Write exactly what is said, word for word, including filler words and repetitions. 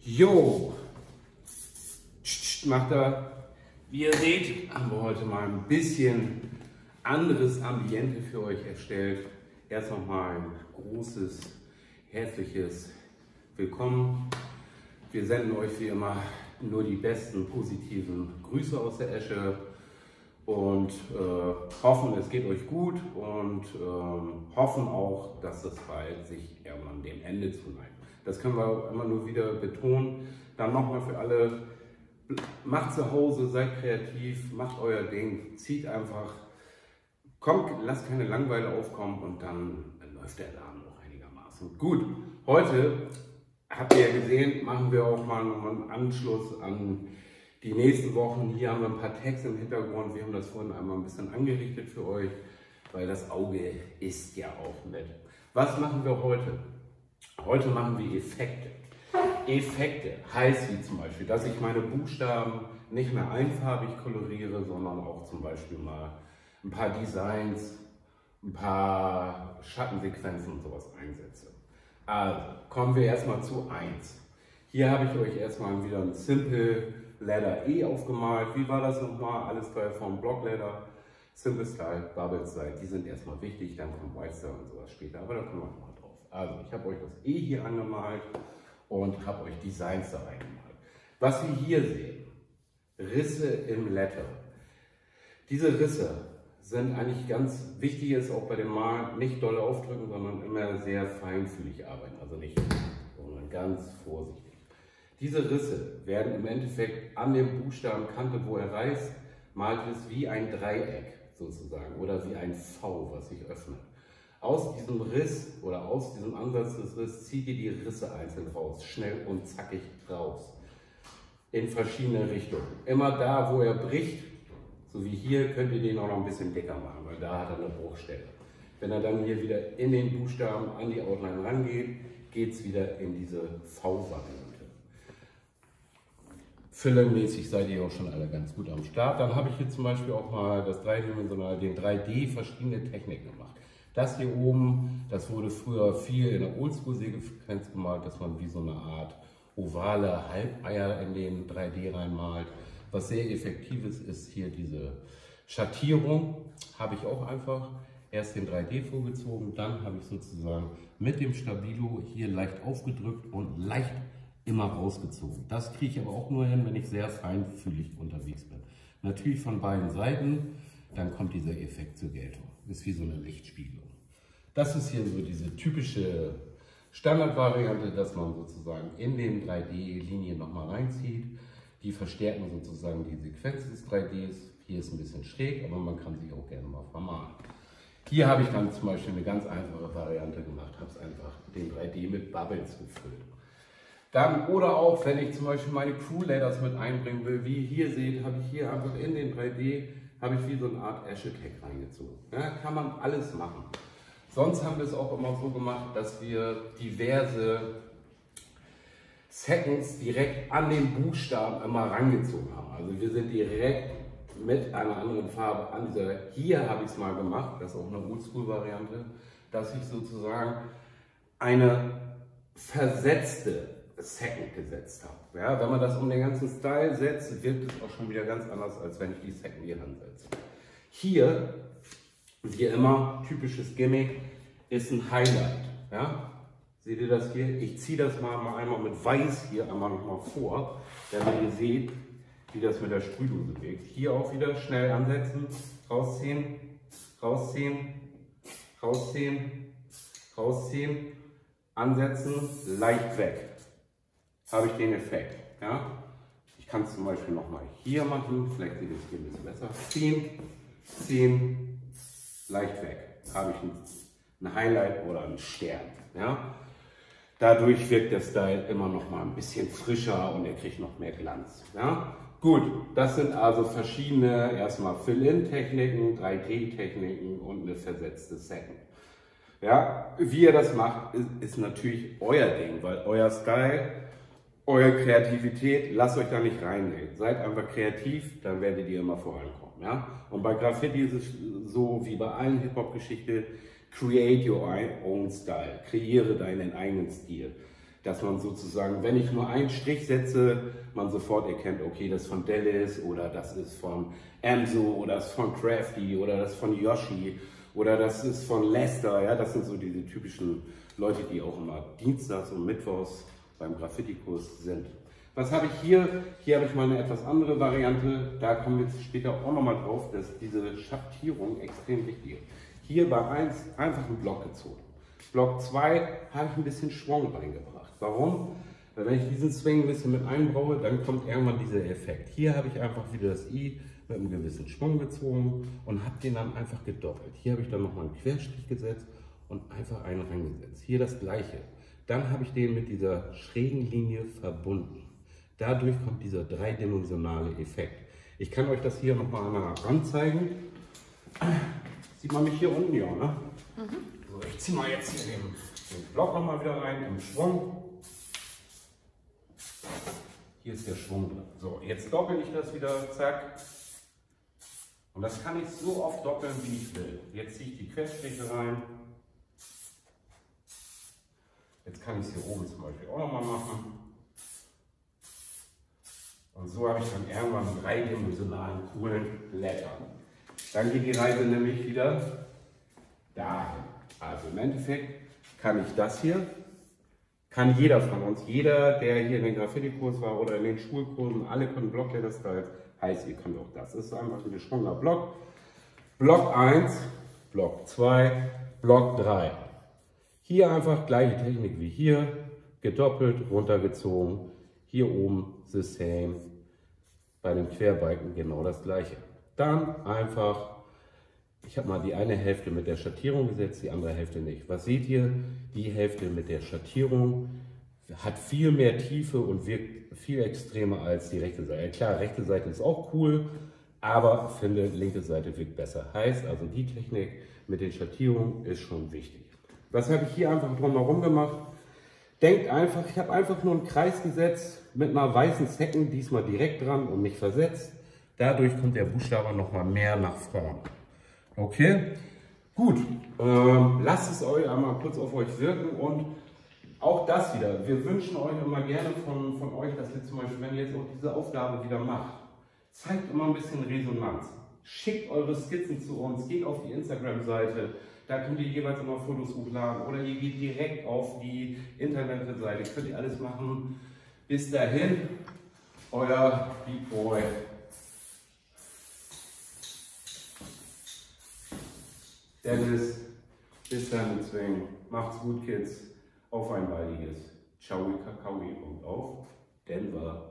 Jo, macht er. Wie ihr seht, haben wir heute mal ein bisschen anderes Ambiente für euch erstellt. Erst nochmal ein großes, herzliches Willkommen. Wir senden euch wie immer nur die besten positiven Grüße aus der Esche und äh, hoffen, es geht euch gut und äh, hoffen auch, dass es bald sich irgendwann dem Ende zuneigt. Das können wir immer nur wieder betonen. Dann nochmal für alle, macht zu Hause, seid kreativ, macht euer Ding, zieht einfach, kommt, lasst keine Langeweile aufkommen und dann läuft der Laden auch einigermaßen gut. Heute, habt ihr ja gesehen, machen wir auch mal einen Anschluss an die nächsten Wochen. Hier haben wir ein paar Tags im Hintergrund. Wir haben das vorhin einmal ein bisschen angerichtet für euch, weil das Auge ist ja auch mit. Was machen wir heute? Heute machen wir Effekte. Effekte heißt wie zum Beispiel, dass ich meine Buchstaben nicht mehr einfarbig koloriere, sondern auch zum Beispiel mal ein paar Designs, ein paar Schattensequenzen und sowas einsetze. Also kommen wir erstmal zu eins. Hier habe ich euch erstmal wieder ein Simple Letter E aufgemalt. Wie war das nochmal? Alles drei vom Block Letter. Simple Style, Bubble Style, die sind erstmal wichtig, dann kommt White Style und sowas später, aber da kommen wir nochmal drauf. Also ich habe euch das E hier angemalt und habe euch Designs da reingemalt. Was wir hier sehen, Risse im Letter. Diese Risse sind eigentlich ganz wichtig, ist auch bei dem Malen nicht doll aufdrücken, sondern immer sehr feinfühlig arbeiten, also nicht, sondern ganz vorsichtig. Diese Risse werden im Endeffekt an dem Buchstabenkante, wo er reißt, malt es wie ein Dreieck sozusagen oder wie ein V, was sich öffnet. Aus diesem Riss oder aus diesem Ansatz des Risses zieht ihr die Risse einzeln raus, schnell und zackig raus, in verschiedene Richtungen. Immer da, wo er bricht, so wie hier, könnt ihr den auch noch ein bisschen dicker machen, weil da hat er eine Bruchstelle. Wenn er dann hier wieder in den Buchstaben an die Outline rangeht, geht es wieder in diese V-Variante. Filmmäßig seid ihr auch schon alle ganz gut am Start. Dann habe ich hier zum Beispiel auch mal das dreidimensionale, den drei D verschiedene Techniken gemacht. Das hier oben, das wurde früher viel in der Oldschool-Sequenz gemalt, dass man wie so eine Art ovale Halbeier in den drei D reinmalt. Was sehr effektiv ist, ist hier diese Schattierung. Habe ich auch einfach erst den drei D vorgezogen, dann habe ich sozusagen mit dem Stabilo hier leicht aufgedrückt und leicht immer rausgezogen. Das kriege ich aber auch nur hin, wenn ich sehr feinfühlig unterwegs bin. Natürlich von beiden Seiten, dann kommt dieser Effekt zur Geltung. Ist wie so eine Lichtspiegelung. Das ist hier so diese typische Standardvariante, dass man sozusagen in den drei D-Linien nochmal reinzieht. Die verstärken sozusagen die Sequenz des drei Ds. Hier ist ein bisschen schräg, aber man kann sie auch gerne mal vermalen. Hier habe ich dann zum Beispiel eine ganz einfache Variante gemacht, habe es einfach den drei D mit Bubbles gefüllt. Dann, oder auch, wenn ich zum Beispiel meine Crew Letters mit einbringen will, wie ihr hier seht, habe ich hier einfach in den drei D, habe ich wie so eine Art Esche-Tag reingezogen. Ja, kann man alles machen. Sonst haben wir es auch immer so gemacht, dass wir diverse Seconds direkt an den Buchstaben immer rangezogen haben. Also wir sind direkt mit einer anderen Farbe an dieser, hier habe ich es mal gemacht, das ist auch eine Oldschool-Variante, dass ich sozusagen eine versetzte Second gesetzt habe. Ja, wenn man das um den ganzen Style setzt, wirkt es auch schon wieder ganz anders, als wenn ich die Second hier ansetze. Hier, wie immer, typisches Gimmick, ist ein Highlight. Ja? Seht ihr das hier? Ich ziehe das mal, mal einmal mit Weiß hier einmal noch mal vor, damit ihr seht, wie das mit der Sprühdose wirkt. Hier auch wieder schnell ansetzen, rausziehen, rausziehen, rausziehen, rausziehen, ansetzen, leicht weg. Habe ich den Effekt. Ja? Ich kann es zum Beispiel nochmal hier machen, vielleicht seht ihr es hier ein bisschen besser. Ziehen, ziehen, leicht weg. Habe ich ein, ein Highlight oder einen Stern. Ja? Dadurch wirkt der Style immer noch mal ein bisschen frischer und er kriegt noch mehr Glanz. Ja? Gut, das sind also verschiedene, erstmal Fill-In-Techniken, drei D-Techniken und eine versetzte Second. Ja, wie ihr das macht, ist, ist natürlich euer Ding, weil euer Style, eure Kreativität, lasst euch da nicht reinnehmen. Seid einfach kreativ, dann werdet ihr immer vorankommen. Ja? Und bei Graffiti ist es so wie bei allen Hip-Hop-Geschichten, create your own style, kreiere deinen eigenen Stil. dass man sozusagen, wenn ich nur einen Strich setze, man sofort erkennt, okay, das ist von Dallas oder das ist von Amso oder das ist von Crafty oder das ist von Yoshi oder das ist von Lester. Ja, das sind so diese typischen Leute, die auch immer dienstags und mittwochs beim Graffiti-Kurs sind. Was habe ich hier? Hier habe ich mal eine etwas andere Variante. Da kommen wir jetzt später auch nochmal drauf, dass diese Schattierung extrem wichtig ist. Hier bei eins einfach einen Block gezogen. Block zwei habe ich ein bisschen Schwung reingebracht. Warum? Weil wenn ich diesen Swing ein bisschen mit einbaue, dann kommt irgendwann dieser Effekt. Hier habe ich einfach wieder das I mit einem gewissen Schwung gezogen und habe den dann einfach gedoppelt. Hier habe ich dann nochmal einen Querstrich gesetzt und einfach einen reingesetzt. Hier das gleiche. Dann habe ich den mit dieser schrägen Linie verbunden. Dadurch kommt dieser dreidimensionale Effekt. Ich kann euch das hier nochmal einmal anzeigen. Sieht man mich hier unten, ja, ne? Mhm. So, ich ziehe mal jetzt hier den, den Block nochmal wieder rein, im Schwung. Hier ist der Schwung drin. So, jetzt doppel ich das wieder, zack. Und das kann ich so oft doppeln, wie ich will. Jetzt ziehe ich die Querstriche rein. Jetzt kann ich es hier oben zum Beispiel auch nochmal machen. Und so habe ich dann irgendwann einen dreidimensionalen, coolen Blätter. Dann geht die Reise nämlich wieder dahin. Also im Endeffekt kann ich das hier, kann jeder von uns, jeder, der hier in den Graffiti-Kurs war oder in den Schulkursen, alle können Blockletter-Styles, heißt, ihr könnt auch das. Das ist einfach ein geschwungener Block. Block eins, Block zwei, Block drei. Hier einfach gleiche Technik wie hier, gedoppelt, runtergezogen. Hier oben the same, bei dem Querbalken genau das gleiche. Dann einfach, ich habe mal die eine Hälfte mit der Schattierung gesetzt, die andere Hälfte nicht. Was seht ihr? Die Hälfte mit der Schattierung hat viel mehr Tiefe und wirkt viel extremer als die rechte Seite. Klar, rechte Seite ist auch cool, aber ich finde, linke Seite wirkt besser. Heißt also, die Technik mit den Schattierungen ist schon wichtig. Was habe ich hier einfach drumherum gemacht? Denkt einfach, ich habe einfach nur einen Kreis gesetzt mit einer weißen Second, diesmal direkt dran und nicht versetzt. Dadurch kommt der Buchstabe nochmal mehr nach vorn. Okay? Gut, ähm, lasst es euch einmal kurz auf euch wirken und auch das wieder. Wir wünschen euch immer gerne von, von euch, dass ihr zum Beispiel, wenn ihr jetzt auch diese Aufgabe wieder macht, zeigt immer ein bisschen Resonanz. Schickt eure Skizzen zu uns, geht auf die Instagram-Seite. Da könnt ihr jeweils immer Fotos hochladen oder ihr geht direkt auf die Internetseite. Könnt ihr alles machen. Bis dahin, euer Beat Boy. Dennis, bis dann mit Swing. Macht's gut, Kids. Auf ein baldiges. Ciao, Kakao und auf Denver.